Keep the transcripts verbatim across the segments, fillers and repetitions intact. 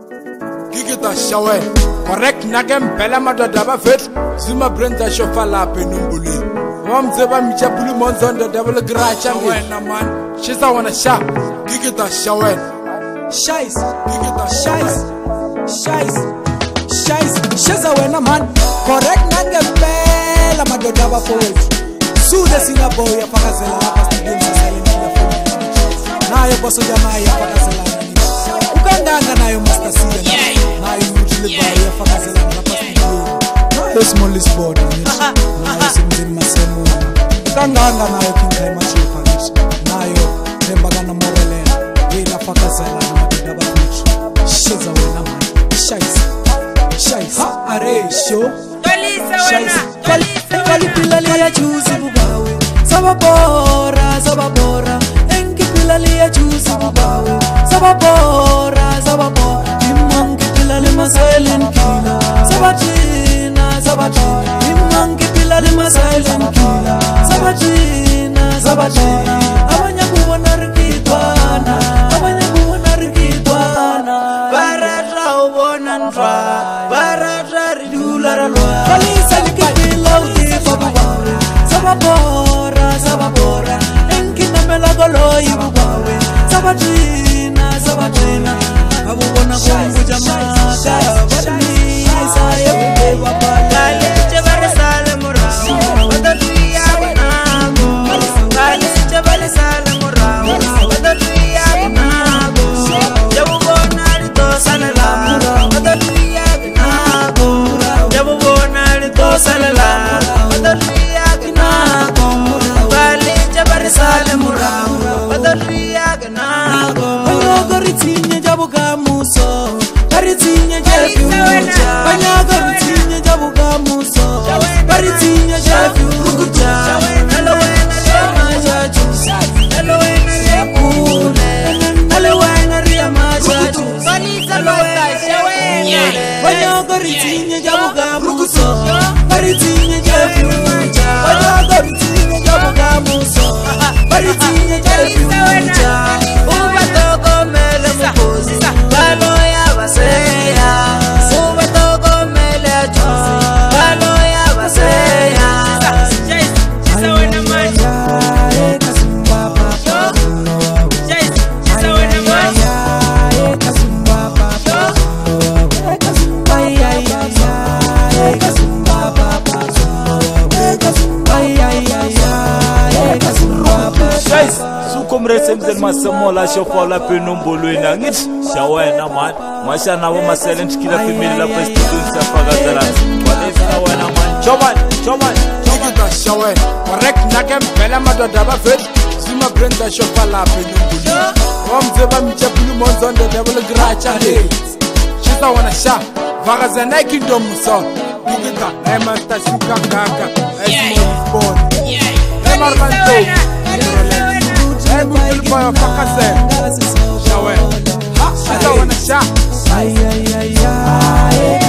Gigita shawe, correct nagem bela madodaba fit. Zuma brenda shofala penumbuli. Wamzeba michapulu monzon the devil gracha man. She's a wanna shop. Gigita shawe. Shice, gigita shice, shice, shice. She's a winner man. Correct nagem bela madodaba fit. Suda sina boy afakazela hapa studio silent na phone. Nayo boso jamaa afakazela. Ugandanga nayo master C. Nayo mjile boy afakazela hapa studio. Nayo smallest board. Nayo simzini masemo. Ugandanga nayo kinga machifa. Nayo tembagana morele. Yena afakazela na kidaba pitch. Sheza wena man. Shice. Shice. Ha aresho. Kalisa wena. Kalisa Kali pilali ya juzi bubawe. Sababora, sababora. Enki pilali ya juzi bubawe. Sababora, sababora. Imangi pilali masailen kila. Sabatina, sabatina. Imangi pilali masailen kila. Sabatina, sabatina. Abanya kuwana rikitwana. Abanya kuwana rikitwana. Baratra ubona nfa. Baratra ridula ralwa. Kalisa likipila uti babawe. Sababora, sababora. Enki namela golo ibubawe. Sabatina, sabatina. Abubona kumbu jamaa. Karabani, saye bubewa pala. Kalisi bari sale muramu. Wadatuya binago. Kalisi bari sale muramu. Wadatuya binago. Jabubona lito sale lamu. Wadatuya binago. Jabubona lito sale lamu. Wadatuya binago. Kalisi bari sale muramu. Wadatuya binago. Banyago ritinye jabuga muso. Baritinye jefi uja. Banyago ritinye jabuga muso. Baritinye jefi uja. Hello wena ria majachu. Hello wena ria kule. Hello wena ria majachu. Hello wena ria Banyago ritinye jabuga muso. Baritinye jefi uja. Banyago ritinye jabuga muso. Baritinye jefi uja. Ubatoko mele mukozi. Balo ya baseya. Ubatoko mele achuzi. Balo ya baseya. She's a winner man. She's a winner man. Guys, suko mresemzel masamola shofola penumbulu inangit shawena man mashana wa maselent kila family la festival safagazala walesa wana man choman choman Gigita shawe, correct nagem bela madodaba fit. Zuma brenda shofala penumbuli. Wamzeba michapulu monzon the devil gracha She's a wanna shop. Vagazana kingdom muso. Gigita, Emasta Suka Kaka. Esmo born. Emarmanto. Every boy of Pakase. Shawe. She's a wanna shop. Ay ay ay ay.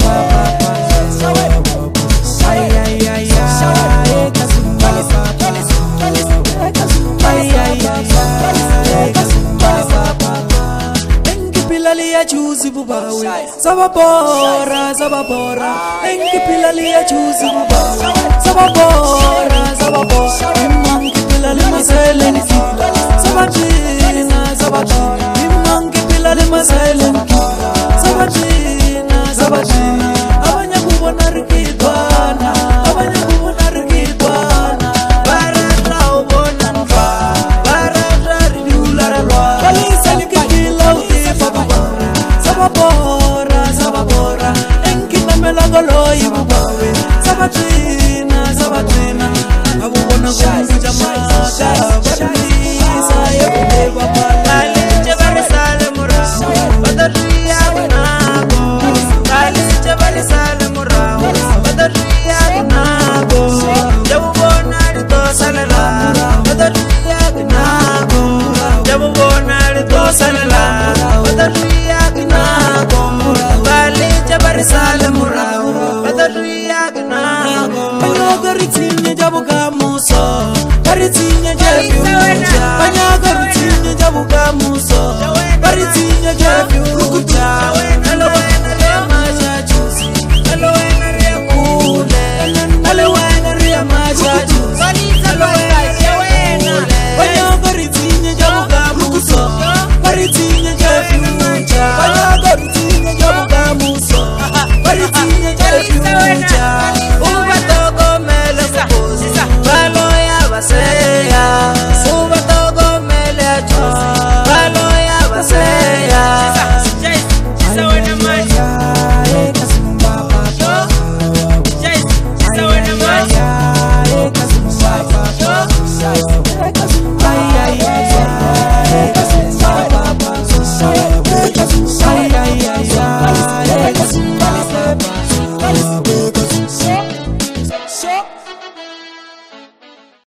Choose bubawe. Sababora, sababora. Enki pilali ya choose bubawe. Sababora, sababora. Imangi pilali masailen kila. Sabatina, sabatina. Imangi pilali masailen